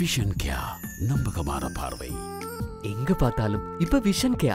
Vision கியா, நம்பகமான பார்வை. எங்க பார்த்தாலும் இப்ப விஷன் கியா.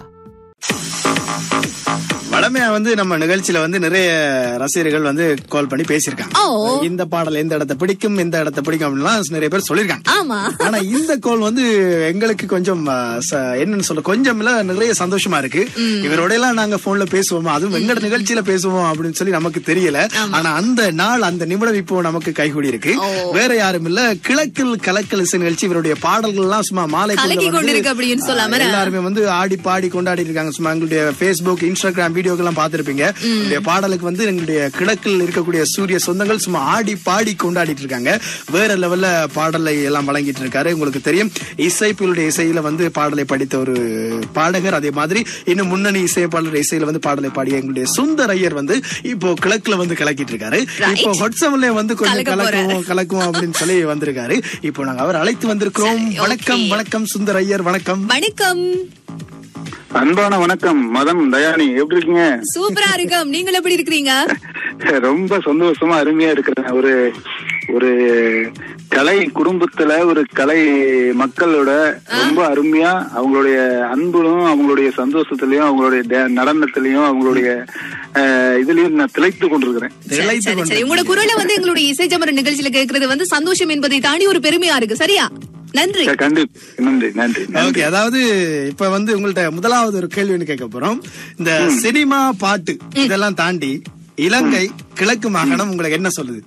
வளமையா நம்ம நிகழ்ச்சியில நிறைய ரசிகர்கள் கால் பண்ணி பேசியிருக்காங்க. இந்த பாடல் எந்த இடத்தை பிடிக்கும், இந்த இடத்தை பிடிக்கும் அப்படின்னு நிறைய பேர் சொல்லிருக்காங்க. ஆனா இந்த கால் எங்களுக்கு கொஞ்சம் என்னன்னு சொல்ல கொஞ்சம் இல்ல நிறைய சந்தோஷமா இருக்கு. இவரோட எல்லாம் நாங்க போன்ல பேசுவோமா, அதுவும் எங்கட நிகழ்ச்சியில பேசுவோம் அப்படின்னு சொல்லி நமக்கு தெரியல. ஆனா அந்த நாள் அந்த நிமிடம் இப்போ நமக்கு கைகூடி இருக்கு. வேற யாரும் இல்ல, கிழக்கில் கலக்கல் இசை நிகழ்ச்சி. இவருடைய பாடல்கள் எல்லாம் சும்மா மாலை எல்லாருமே ஆடி பாடி கொண்டாடி இருக்காங்க. சும்மா எங்களுடைய Facebook, Instagram வீடியோக்கெல்லாம் பார்த்திருப்பீங்க. இந்த பாடலுக்கு எங்களுடைய கிழக்கில் இருக்கக்கூடிய சூரிய சொந்தங்கள் சும்மா ஆடி பாடி கொண்டாடிட்டு இருக்காங்க. வேற லெவல்ல பாடலை எல்லாம் வழங்கிட்டு இருக்காரு. உங்களுக்கு தெரியும், இசைப்பிலுடைய இசையில பாடலை படித்த ஒரு பாடகர். அதே மாதிரி இன்னும் முன்னணி இசைப்பாளர் இசையில பாடலை பாடிய எங்களுடைய சுந்தர் ஐயர் இப்போ கிழக்குல கலக்கிட்டு இருக்காரு. இப்போ வாட்ஸ்அப்ல கொஞ்சம் கலக்கும் அப்படின்னு சொல்லி வந்திருக்காரு. இப்போ நாங்க அவர் அழைத்து வந்திருக்கிறோம். வணக்கம் வணக்கம் சுந்தர் ஐயர். வணக்கம். வணக்கம். அன்பான வணக்கம் மதன், தயானி, எப்படி இருக்கீங்க? சூப்பரா இருக்கும். நீங்கள் எப்படி இருக்கிறீங்க? ரொம்ப சந்தோஷமா அருமையா இருக்கிறேன். ஒரு கலை குடும்பத்துல ஒரு கலை மக்களோட ரொம்ப அருமையா அவங்களுடைய அன்பும் அவங்களுடைய சந்தோஷத்திலயும் அவங்களுடைய நடனத்திலயும் அவங்களுடைய இதுலயும் நான் திளைத்து கொண்டிருக்கிறேன். உங்களோட குரலை எங்களுடைய இசை ஜமர நிகழ்ச்சியில கேட்கறது சந்தோஷம் என்பதை தாண்டி ஒரு பெருமையா இருக்கு. சரியா? நன்றி. நன்றி நன்றி. ஓகே, அதாவது இப்ப உங்கள்ட்ட முதலாவது ஒரு கேள்வி கேட்க போறோம். இந்த சினிமா பாட்டு இதெல்லாம் தாண்டி இலங்கை கிழக்கு மாகாணம் உங்களுக்கு என்ன சொல்லுது?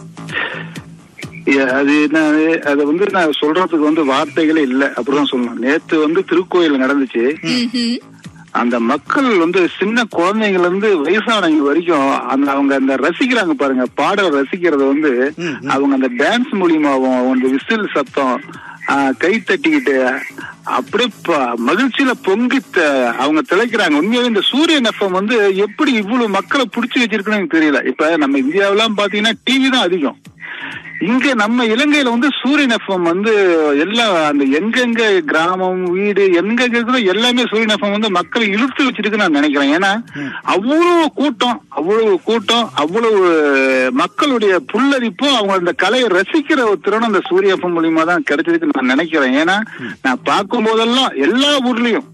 அது என்ன, அதை நான் சொல்றதுக்கு வார்த்தைகளே இல்ல, அப்படிதான் சொல்லணும். நேத்து திருக்கோயில் நடந்துச்சு. அந்த மக்கள் சின்ன குழந்தைங்கள்ல இருந்து வயசானவங்க வரைக்கும் அவங்க அந்த ரசிக்கிறாங்க பாருங்க. பாடல் ரசிக்கிறது அவங்க அந்த டான்ஸ் மூலியமாவும் அவங்க விசில் சத்தம் கை தட்டிக்கிட்டு அப்படியே மகிழ்ச்சியில பொங்கி அவங்க திளைக்கிறாங்க. உண்மையாவே இந்த சூரியன் எஃப்எம் எப்படி இவ்வளவு மக்களை புடிச்சு வச்சிருக்குன்னு தெரியல. இப்ப நம்ம இந்தியாவெல்லாம் பாத்தீங்கன்னா டிவி தான் அதிகம். இங்க நம்ம இலங்கையில சூரியன் எஃப்எம் எல்லா அந்த எங்கெங்க கிராமம் வீடு எங்கெங்க இருக்குதோ எல்லாமே சூரியன் எஃப்எம் மக்களை இழுத்து வச்சிருக்குன்னு நான் நினைக்கிறேன். ஏன்னா அவ்வளவு கூட்டம் அவ்வளவு மக்களுடைய புல்லரிப்பும் அவங்க அந்த கலையை ரசிக்கிற ஒரு திறன் அந்த சூரிய எஃப்எம் மூலியமா தான் கிடைச்சிருக்குன்னு நான் நினைக்கிறேன். ஏன்னா நான் பார்க்கும் போதெல்லாம் எல்லா ஊர்லயும்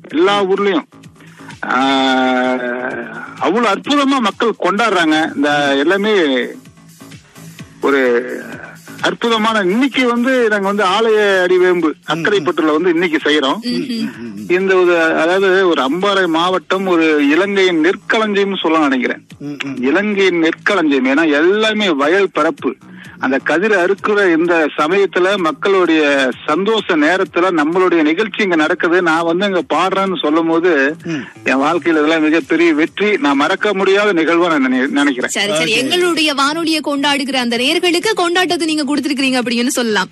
அவ்வளவு அற்புதமா மக்கள் கொண்டாடுறாங்க. இந்த எல்லாமே ஒரு அற்புதமான இன்னைக்கு நாங்க ஆலய அடிவேம்பு அக்கரைப்பட்டுல இன்னைக்கு செய்யறோம். இந்த அதாவது ஒரு அம்பாறை மாவட்டம் ஒரு இலங்கையின் நெற்களஞ்சியம் சொல்ல நினைக்கிறேன். இலங்கையின் நெற்களஞ்சியம். ஏன்னா எல்லாமே வயல் பரப்பு. அந்த கதிரை அறுக்கிற இந்த சமயத்துல மக்களுடைய சந்தோஷ நேரத்துல நம்மளுடைய நிகழ்ச்சி இங்க நடக்குது. நான் இங்க பாடுறேன்னு சொல்லும் போது என் வாழ்க்கையில இதெல்லாம் மிகப்பெரிய வெற்றி, நான் மறக்க முடியாத நிகழ்வா நான் நினைக்கிறேன். சரி சரி, எங்களுடைய வானொலியை கொண்டாடுகிற அந்த நேயர்களுக்கு கொண்டாட்டத்தை நீங்க கொடுத்திருக்கீங்க அப்படின்னு சொல்லலாம்.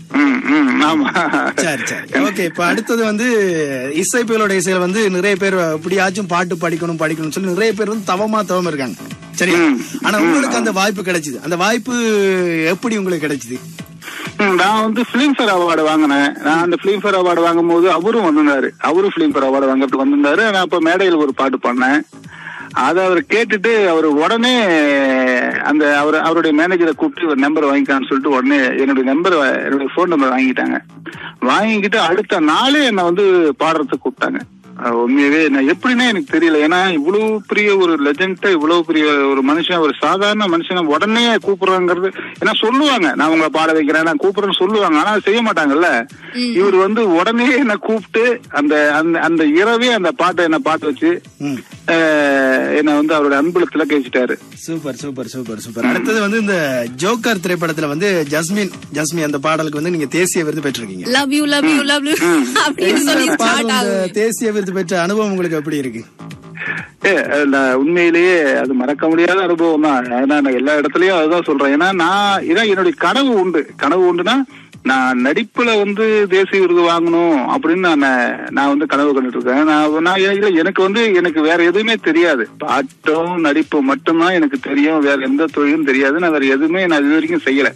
சரி சரி, ஓகே. இப்ப அடுத்தது இசைப்பியலோட இசையில நிறைய பேர் எப்படியாச்சும் பாட்டு படிக்கணும் சொல்லி நிறைய பேர் தவம் இருக்காங்க. சரி, ஆனா உங்களுக்கு அந்த வாய்ப்பு கிடைச்சது. அந்த வாய்ப்பு எப்படி உங்களுக்கு கிடைச்சது? நான் பிலிம்ஃபேர் அவார்டு வாங்கினேன். நான் அந்த பிலிம்ஃபேர் அவார்டு வாங்கும் போது அவரும் வந்திருந்தாரு. அவரும் பிலிம்ஃபேர் அவார்டு வாங்கிறதுக்கு வந்திருந்தாரு. நான் அப்ப மேடையில் ஒரு பாட்டு பண்ணேன். அதை அவர் கேட்டுட்டு அவர் உடனே அந்த அவருடைய மேனேஜரை கூப்பிட்டு ஒரு நம்பர் வாங்கிக்கான்னு சொல்லிட்டு உடனே என்னுடைய போன் நம்பர் வாங்கிக்கிட்டு அடுத்த நாளே என்ன பாடுறதுக்கு கூப்பிட்டாங்க. உண்மையாவே நான் எப்படின்னா எனக்கு தெரியல. ஏன்னா இவ்வளவு பெரிய ஒரு லெஜெண்டா, இவ்வளவு பெரிய ஒரு மனுஷன், ஒரு சாதாரண மனுஷனை உடனே கூப்பிடுறாங்கிறது. ஏன்னா சொல்லுவாங்க நான் உங்களை பாட வைக்கிறேன், நான் கூப்பிடுறேன்னு சொல்லுவாங்க. ஆனா செய்ய மாட்டாங்கல்ல. இவர் உடனே என்ன கூப்பிட்டு அந்த அந்த இரவே அந்த பாட்டை என்ன பாட்டு வச்சு என்ன அவருடைய அன்புல திலக்கிட்டாரு. Super super super super. அடுத்தது இந்த ஜோக்கர் திரைப்படத்துல ஜஸ்மின் அந்த பாடலுக்கு நீங்க தேசிய விருது பெற்றிருக்கீங்க. Love you love you love you அப்படின்னு சொல்லி தேசிய விருது பெற்ற அனுபவம் உங்களுக்கு எப்படி இருக்கு? உண்மையிலேயே அது மறக்க முடியாத அனுபவம் தான். ஏன்னா நான் எல்லா இடத்துலயும் அதுதான் சொல்றேன். ஏன்னா இதான் என்னுடைய கனவு உண்டுன்னா நான் நடிப்புல தேசிய விருது வாங்கணும் அப்படின்னு நான் கனவு கண்டுட்டு இருக்கேன். எனக்கு வேற எதுவுமே தெரியாது. பாட்டும் நடிப்பு மட்டும்தான் எனக்கு தெரியும். வேற எந்த தொழிலும் தெரியாது. நான் வேற எதுவுமே இது வரைக்கும் செய்யல.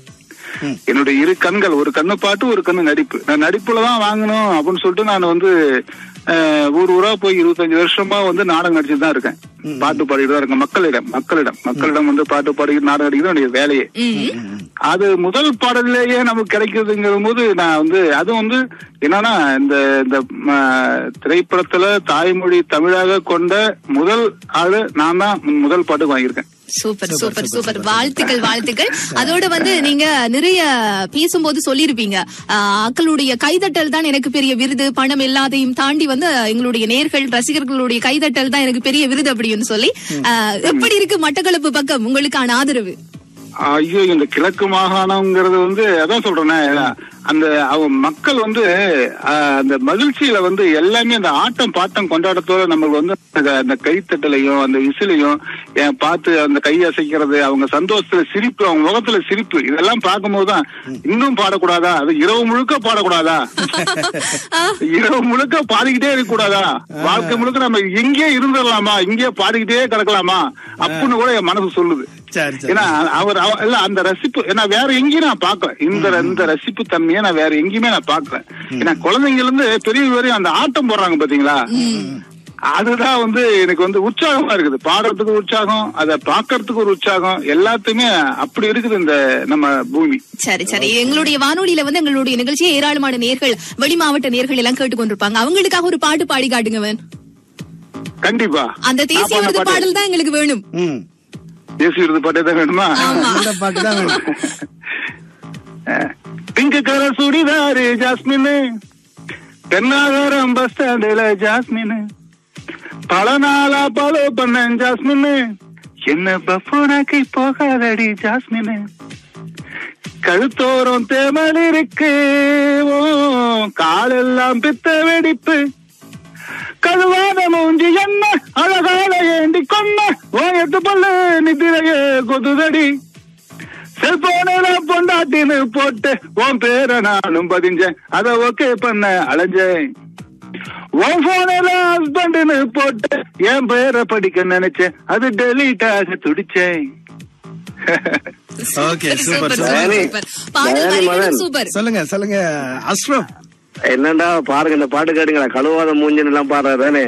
என்னுடைய இரு கண்கள், ஒரு கண்ணு பாட்டு ஒரு கண்ணு நடிப்பு. நான் நடிப்புலதான் வாங்கணும் அப்படின்னு சொல்லிட்டு நான் ஊர் ஊரா போய் 25 வருஷமா வந்து நாடகம் நடிச்சுட்டு தான் இருக்கேன். பாட்டு பாடிட்டு தான் இருக்கேன். மக்களிடம் வந்து பாட்டு பாடி நாடகம் நடிக்கிறது என்னுடைய வேலையே. அது முதல் பாடலிலேயே நமக்கு கிடைக்கிறதுங்கிற போது நான் வந்து அது வந்து என்னன்னா இந்த திரைப்படத்துல தாய்மொழி தமிழாக கொண்ட முதல் ஆளு நான் தான் முதல் பாட்டுக்கு வாங்கியிருக்கேன். Super super super. வாழ்த்துக்கள். அதோட வந்து நீங்க நிறைய பேசும்போது சொல்லிருப்பீங்க, மக்களுடைய கைதட்டல் தான் எனக்கு பெரிய விருது, பணம் எல்லாத்தையும் தாண்டி வந்து எங்களுடைய நேர்கள் ரசிகர்களுடைய கைதட்டல் தான் எனக்கு பெரிய விருது அப்படின்னு சொல்லி. எப்படி இருக்கு மட்டக்களப்பு பக்கம் உங்களுக்கான ஆதரவு? ஐயோ, இந்த கிழக்கு மாகாணம்ங்கிறது வந்து அதான் சொல்றேன், அந்த மக்கள் வந்து அந்த மகிழ்ச்சியில வந்து எல்லாமே அந்த ஆட்டம் பாட்டம் கொண்டாடத்தோட நம்மளுக்கு வந்து அந்த கைத்தட்டலையும் அந்த விசிலையும் பார்த்து அந்த கை அசைக்கிறது, அவங்க சந்தோஷத்துல சிரிப்பு, அவங்க முகத்துல சிரிப்பு, இதெல்லாம் பார்க்கும்போதுதான் இன்னும் பாடக்கூடாதா, அது இரவு முழுக்க பாடக்கூடாதா, இரவு முழுக்க பாடிக்கிட்டே இருக்க கூடாதா, வாழ்க்கை முழுக்க நம்ம எங்கே இருந்துடலாமா, இங்கே பாடிக்கிட்டே கிடக்கலாமா அப்படின்னு கூட என் மனசு சொல்லுது. ஏன்னா அவர் இல்ல அந்த ரசிப்பு, ஏன்னா வேற எங்கேயும் நான் பாக்கல, இந்த ரசிப்பு தன்மையை நான் வேற எங்கேயுமே நான் பாக்குறேன். ஏன்னா குழந்தைங்க இருந்து பெரியவங்க வரையும் அந்த ஆட்டம் போடுறாங்க பாத்தீங்களா, அதுதான் வந்து எனக்கு வந்து உற்சாகமா இருக்குது. பாடுறதுக்கு உற்சாகம், அதை பாக்குறதுக்கு ஒரு உற்சாகம், எல்லாத்தையுமே அப்படி இருக்குது இந்த நம்ம பூமி. சரி, எங்களுடைய வானொலியில வந்து எங்களுடைய நிகழ்ச்சியை ஏராளமான நேர்கள், வெளி மாவட்ட நேர்கள் எல்லாம் கேட்டுக்கொண்டிருப்பாங்க. அவங்களுக்காக ஒரு பாட்டு பாடி காட்டுங்க. கண்டிப்பா. அந்த தேசிய விருது பாடல் தான் எங்களுக்கு வேணும். தேசிய விருது பாட்டே தான் வேணுமா? பாட்டு தான் வேணும். பிங்க் கலர் சுடிதாரு ஜாஸ்மின், தென்னாகரம் பஸ் ஸ்டாண்டுல ஜாஸ்மின், பல நாளா ஃபாலோ பண்ண ஜாஸ்மின், என்ன பஃபோனாக்கி போகாதடி ஜாஸ்மின், கழுத்தோரம் தேமல் இருக்கு, காலெல்லாம் பித்த வெடிப்பு, கழுவாத மூஞ்சி என்ன அழகால ஏண்டி கொன்ன, ஓயத்து பல்லு நிதிரைய கொதுதடி, செல்போனில பொண்டாட்டின்னு போட்டு உன் பேரை நானும் பதிஞ்சேன், அத ஓகே பண்ண அலைஞ்சேன், உன் போனில ஹஸ்பண்ட்னு போட்டு என் பேரை படிக்க நினைச்சேன், அது டெலீட் ஆக துடிச்சேன். சொல்லுங்க அஸ்ரம். என்னடா பாருங்க, இந்த பாட்டு கேட்டுங்களா, கழுவாத மூஞ்சின்னு எல்லாம் பாடுறானே,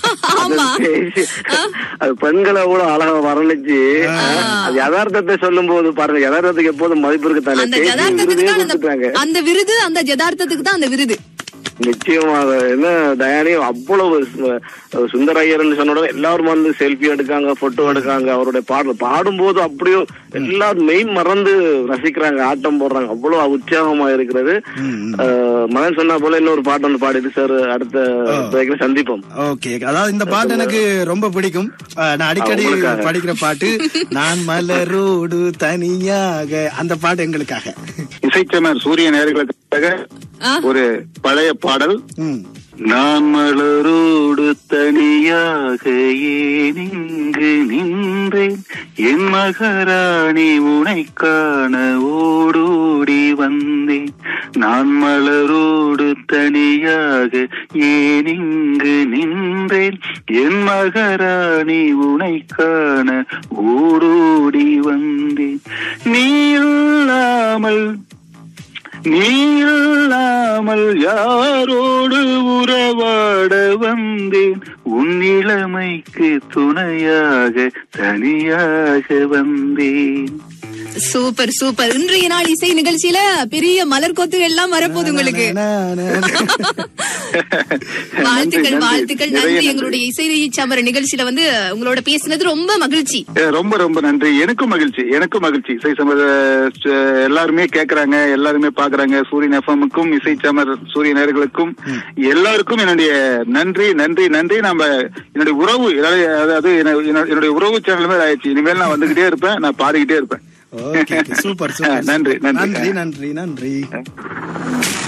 அது பெண்களை கூட அழகா வர்ணிச்சு அது யதார்த்தத்தை சொல்லும் போது பாருங்க, யதார்த்தத்துக்கு எப்போதும் மதிப்பு இருக்குதானே, அந்த விருது அந்த யதார்த்தத்துக்கு தான் அந்த விருது. நிச்சயமாக. என்ன தயானி அவ்வளவு சுந்தர ஐயர்னு சொன்ன எல்லாரும் வந்து செல்ஃபி எடுக்காங்க, போட்டோ எடுக்காங்க, அவருடைய பாடும்போது அப்படியே எல்லாரும் மெயின் மறந்து ரசிக்கிறாங்க, ஆட்டம் போடுறாங்க, அவ்வளவு உற்சாகமா இருக்கிறது. மகன் சொன்னா போல இன்னொரு பாட்டு ஒன்று பாடிட்டு சார் அடுத்த சந்திப்போம். ஓகே, அதாவது இந்த பாட்டு எனக்கு ரொம்ப பிடிக்கும், நான் அடிக்கடி படிக்கிற பாட்டு, நான் மலரோடு தனியாக, அந்த பாட்டு எங்களுக்காக. இசைச்சமர் சூரிய நேயர்களுக்காக ஒரு பழைய பாடல். நான் மலரோடு தனியாக ஏன் இங்கு நின்றேன், என் மகாராணி உனை காண ஓடோடி வந்தேன், நான் மலரோடு தனியாக ஏன் இங்கு நின்றேன், என் மகாராணி உனை காண ஓடோடி வந்தேன், நீ இல்லாமல் யாரோடு உறவாட வந்தேன், உன் இளமைக்கு துணையாக தனியாக வந்தேன். சூப்பர். இன்றைய நாள் இசை நிகழ்ச்சியில பெரிய மலர் கொத்து எல்லாம் வரப்போகுது உங்களுக்கு. வாழ்த்துக்கள். நன்றி. எங்களுடைய இசை சமர நிகழ்ச்சியில வந்து உங்களோட பேசினது ரொம்ப மகிழ்ச்சி. ரொம்ப நன்றி. எனக்கும் மகிழ்ச்சி. இசை சமர எல்லாருமே கேக்குறாங்க, எல்லாருமே பாக்குறாங்க. சூரியன் எஃப்எம்முக்கும் இசை சமர் சூரிய நேயர்களுக்கும் எல்லாருக்கும் என்னுடைய நன்றி. நம்ம என்னுடைய உறவு, அதாவது என்னுடைய உறவு சேனல் மாதிரி ஆயிடுச்சு. இனிமேல் நான் வந்துகிட்டே இருப்பேன், நான் பாடிக்கிட்டே இருப்பேன். சூப்பர். நன்றி.